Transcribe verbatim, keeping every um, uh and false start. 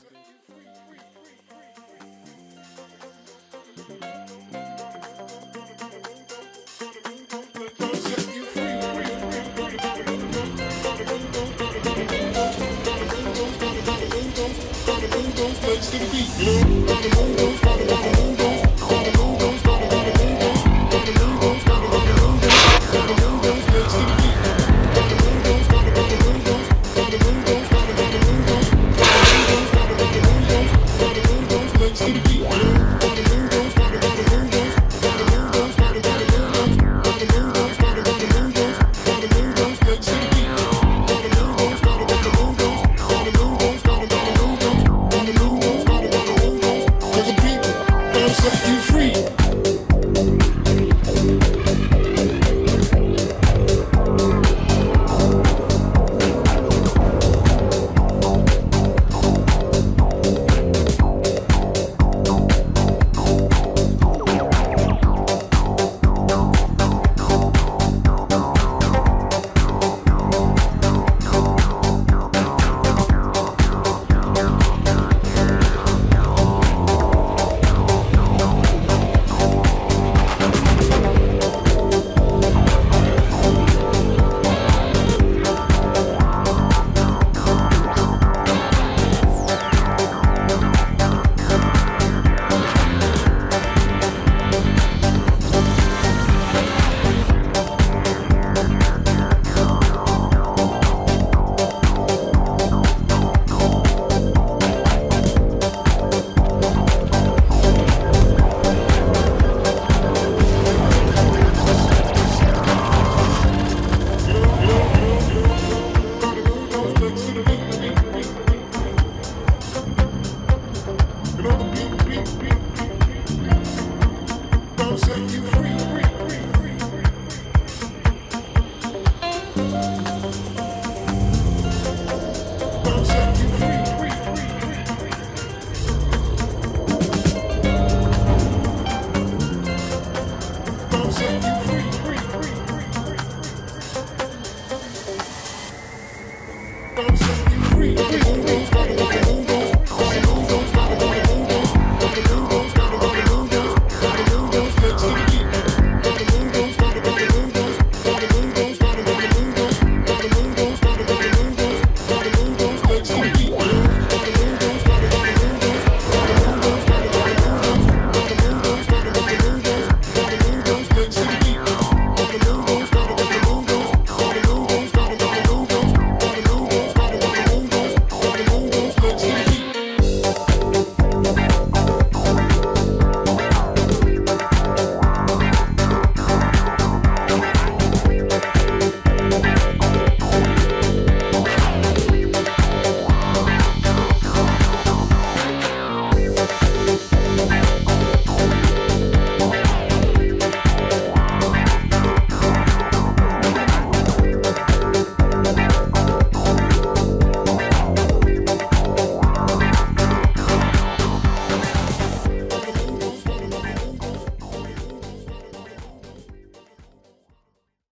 Legs to the beat, you know, gotta move those, gotta, gotta move those, gotta move those, gotta, gotta move those, gotta move those, gotta, gotta move those, gotta move those legs to the beat, gotta move those, gotta, gotta move those, gotta move those, gotta, gotta move those, gotta move those, gotta, gotta move those, gotta move those legs to the beat, you know, gotta move those, gotta, gotta move those, gotta move those, gotta, gotta move those, gotta move those, gotta, gotta move those, gotta move those legs to the beat, gotta move those, gotta, gotta move those, gotta move those, gotta, gotta move those, gotta move those, gotta, gotta move those, 'cause the beat gonna set you free. Gonna set you free.